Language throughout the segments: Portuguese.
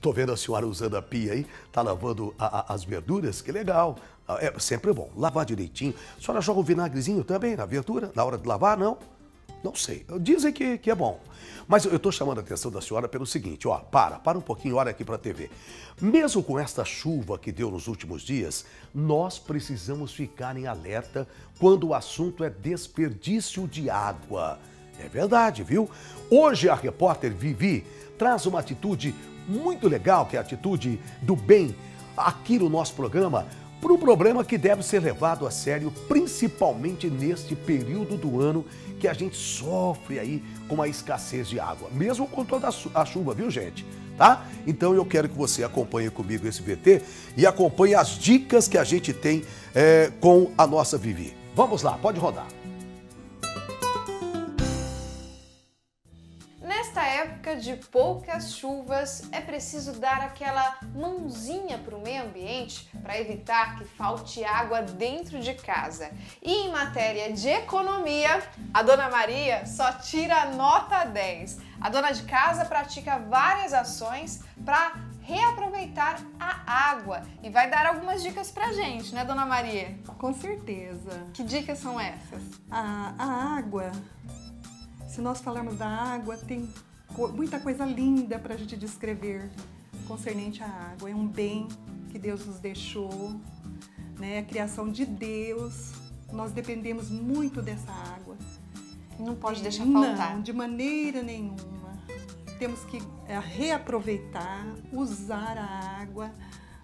Tô vendo a senhora usando a pia aí, tá lavando as verduras, que legal. É sempre bom, lavar direitinho. A senhora joga um vinagrezinho também na verdura, na hora de lavar, não? Não sei, dizem que é bom. Mas eu tô chamando a atenção da senhora pelo seguinte, ó, para um pouquinho, olha aqui pra TV. Mesmo com esta chuva que deu nos últimos dias, nós precisamos ficar em alerta quando o assunto é desperdício de água. É verdade, viu? Hoje a repórter Vivi traz uma atitude muito legal, que é a atitude do bem, aqui no nosso programa, por um problema que deve ser levado a sério, principalmente neste período do ano que a gente sofre aí com a escassez de água, mesmo com toda a chuva, viu, gente? Tá? Então eu quero que você acompanhe comigo esse VT e acompanhe as dicas que a gente tem com a nossa Vivi. Vamos lá, pode rodar. Nesta época de poucas chuvas, é preciso dar aquela mãozinha para o meio ambiente para evitar que falte água dentro de casa. E em matéria de economia, a Dona Maria só tira nota 10. A dona de casa pratica várias ações para reaproveitar a água e vai dar algumas dicas pra gente, né, Dona Maria? Com certeza. Que dicas são essas? A água, se nós falarmos da água, tem muita coisa linda para a gente descrever concernente à água. É um bem que Deus nos deixou, né? A criação de Deus, nós dependemos muito dessa água. Não pode deixar faltar. Não, de maneira nenhuma. Temos que reaproveitar, usar a água,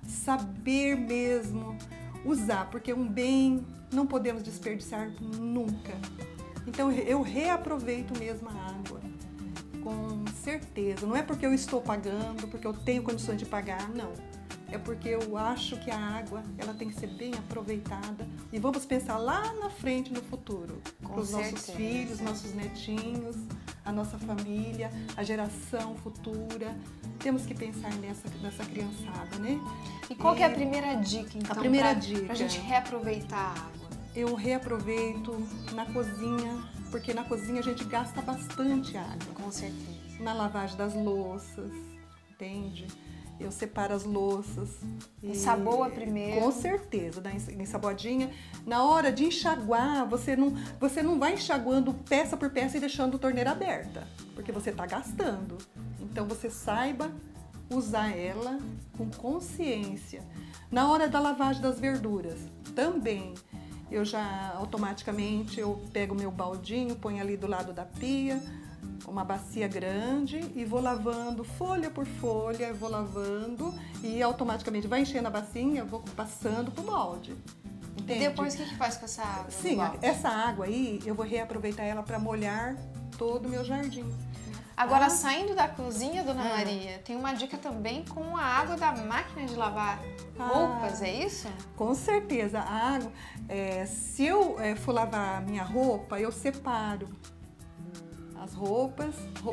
saber mesmo usar, porque é um bem, não podemos desperdiçar nunca. Então eu reaproveito mesmo a água, com certeza. Não é porque eu estou pagando, porque eu tenho condições de pagar, não. É porque eu acho que a água, ela tem que ser bem aproveitada. E vamos pensar lá na frente, no futuro. Para os nossos filhos, nossos netinhos, a nossa família, a geração futura. Temos que pensar nessa criançada, né? E qual que é a primeira dica, então, a primeira dica, pra gente reaproveitar a água? Eu reaproveito na cozinha, porque na cozinha a gente gasta bastante água. Com certeza. Na lavagem das louças, entende? Eu separo as louças. Ensaboa primeiro. Com certeza, dá ensaboadinha. Na hora de enxaguar, você não vai enxaguando peça por peça e deixando a torneira aberta, porque você está gastando. Então você saiba usar ela com consciência. Na hora da lavagem das verduras, também. Eu já automaticamente eu pego meu baldinho, ponho ali do lado da pia, uma bacia grande e vou lavando folha por folha, vou lavando e automaticamente vai enchendo a bacinha, eu vou passando pro balde. Entende? E depois o que faz com essa água? Sim, essa água aí eu vou reaproveitar ela para molhar todo o meu jardim. Agora, saindo da cozinha, Dona Maria, tem uma dica também com a água da máquina de lavar roupas, é isso? Com certeza, a água, se eu for lavar minha roupa, eu separo as roupas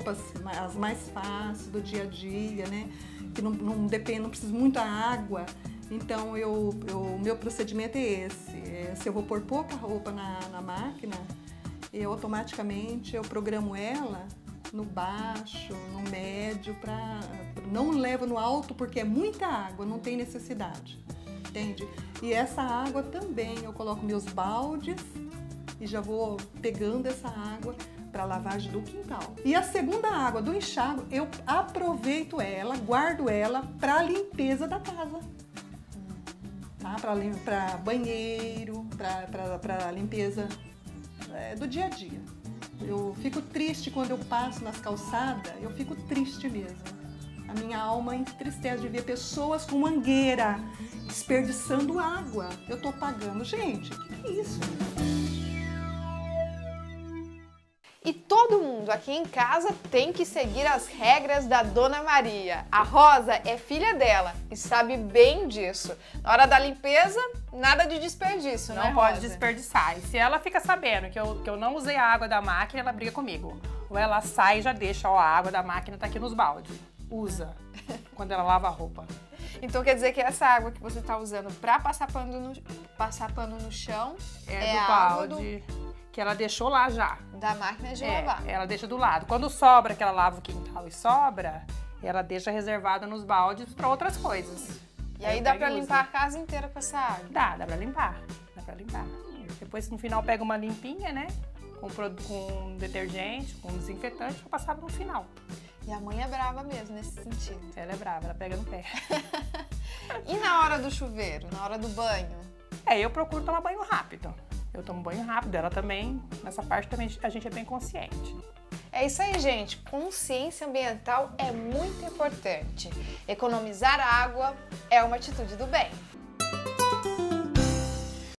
as mais fáceis do dia a dia, né? Que não depende, não precisa muita água. Então, o meu procedimento é esse. Se eu vou pôr pouca roupa na máquina, eu automaticamente eu programo ela no baixo, no médio, não levo no alto porque é muita água, não tem necessidade, entende? E essa água também, eu coloco meus baldes e já vou pegando essa água para lavagem do quintal. E a segunda água do enxágue, eu aproveito ela, guardo ela para limpeza da casa, tá? Para banheiro, para limpeza do dia a dia. Eu fico triste quando eu passo nas calçadas, eu fico triste mesmo. A minha alma entristece de ver pessoas com mangueira desperdiçando água. Eu tô pagando. Gente, que é isso? E todo mundo aqui em casa tem que seguir as regras da Dona Maria. A Rosa é filha dela e sabe bem disso. Na hora da limpeza, nada de desperdício, né, Não pode Rosa? desperdiçar. E se ela fica sabendo que eu não usei a água da máquina, ela briga comigo. Ou ela sai e já deixa, ó, a água da máquina tá aqui nos baldes. Usa quando ela lava a roupa. Então quer dizer que essa água que você tá usando pra passar pano no chão É do a balde água que ela deixou lá já. da máquina de lavar. Ela deixa do lado. Quando sobra, que ela lava o quintal e sobra, E ela deixa reservada nos baldes para outras coisas. E aí dá pra limpar a casa inteira com essa água? Dá pra limpar. Dá pra limpar. Depois, no final, pega uma limpinha, né? Com detergente, com desinfetante, pra passar no final. E a mãe é brava mesmo, nesse sentido. Ela é brava, ela pega no pé. E na hora do chuveiro, na hora do banho? Eu procuro tomar banho rápido. Eu tomo banho rápido, ela também. Nessa parte também a gente é bem consciente. É isso aí, gente. Consciência ambiental é muito importante. Economizar água é uma atitude do bem.